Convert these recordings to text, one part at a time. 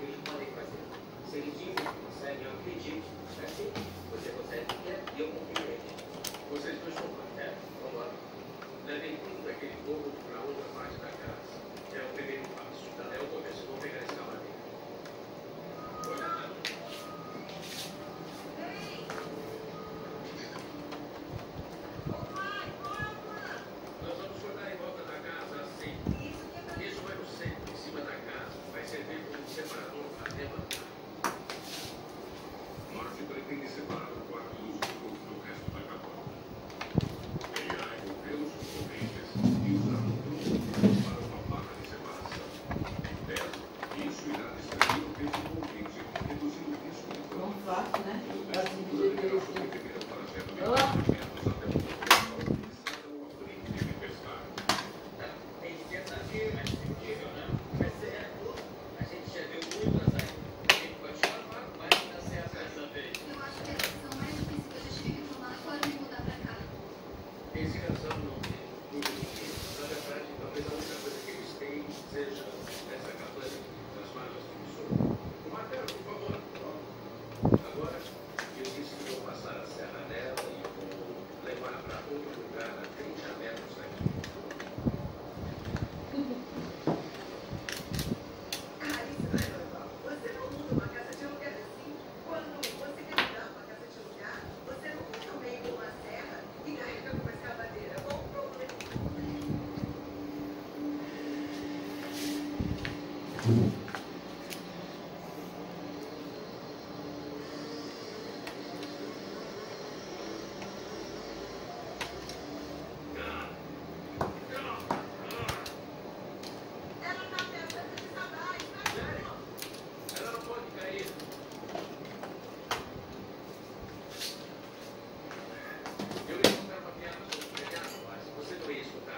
eles podem fazer. Se eles dizem que conseguem, eu acredito. Assim, você consegue o que é e eu confio neles. Vocês dois são patetas. Vamos lá. Levem tudo daquele povo para outra parte da casa. É o primeiro passo. É o começo. Vou pegar a escavadeira. Olha lá. Nós vamos jogar em volta da casa assim. Isso vai no centro, em cima da casa. Vai servir como separador para levantar. Mark pretende separar o quarto dos outros do resto da cabana. Ele irá envolvê-los com correntes e usar um tronco para uma placa de separação. Em tese, isso irá distribuir o peso envolvente, reduzindo o risco de Não fácil, né? a estrutura deverá sobreviver ao trajeto de 4 metros até o local iniciada ou aprende de pescar. Tem que pensar que é mais possível, né? Vai ser a gente já viu muitas aí. A gente pode chamar, mas não dá certo dessa vez. Eu acho que a decisão mais difícil que eu já tive que tomar foi me mudar pra cá. Esse casal não tem muito dinheiro. Na verdade, talvez a única coisa que eles têm seja essa cabana das malas do sul. O Marcelo, por favor. Agora, eu disse que vou passar a serra dela e vou levar para outro lugar a 30 metros daqui. Isso não é normal. Você não muda uma casa de lugar assim. Quando você quer mudar uma casa de lugar, você não fica no meio de uma serra e carrega com uma escavadeira. Qual o problema? Ela tá pensando em desabar, Sério? Ela não pode cair. Eu ia contar uma piada sobre o telhado, mas você não ia escutar.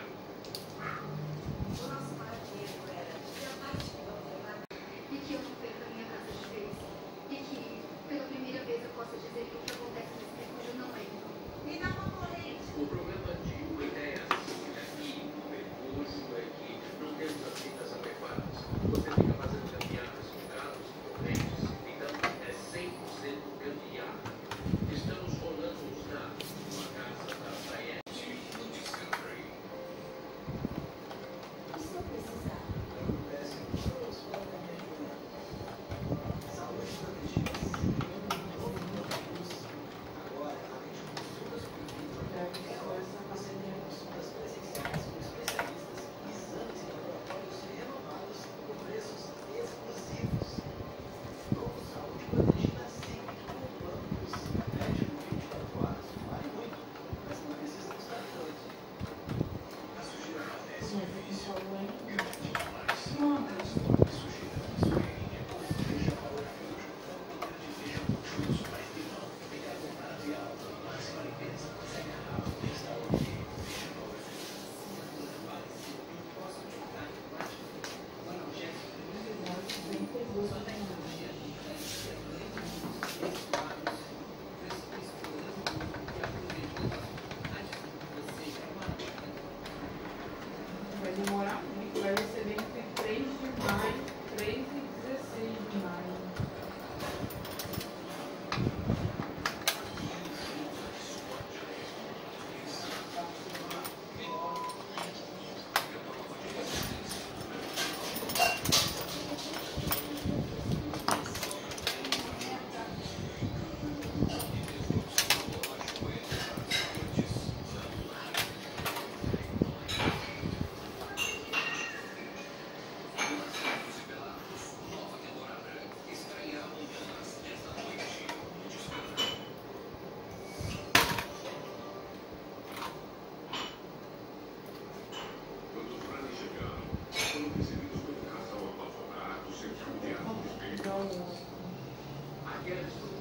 O nosso maior medo era que a parte que vamos levar. E que eu não perca a minha casa de vez. E que, pela primeira vez, eu possa dizer que o que acontece nesse refúgio não é em vão. Me dá uma corrente. O problema de uma ideia assim aqui no refúgio é que não temos as fitas adequadas. Você fica fazendo caminhadas com carros e correntes, então é 100% gambiarra. Estamos rolando os dados numa casa da Diane no Discovery. E se eu precisar? Saúde protegidas. Novo produtos. Agora, além de consultas por vídeo, acendemos consultas presenciais com especialistas e exames em laboratórios renomados com preços exclusivos. Novo Saúde Protegida sempre com planos. Médico 24 horas. Vale muito, mas não precisa custar tanto. A sujeira aparece Gente, difícil. por favor, hein? Demais. Não. Transforma a sujeira na sua linha. Veja Power Fusion. Poder de veja luxuoso, mais limão. Ficar com barato e alto. Máxima limpeza. Seca rápido. Está ok. Veja Power Fusion. Vale. Eu posso te dar plástico. Um analgésico. Bem perigoso, Só né? tecnologia. Vai demorar muito. Vai receber entre 3 de maio, 3 e 16 de maio. Quando os Rani chegaram, foram recebidos pelo casal apavorado, cercado de árvores Então, perigosas. Aquela estrutura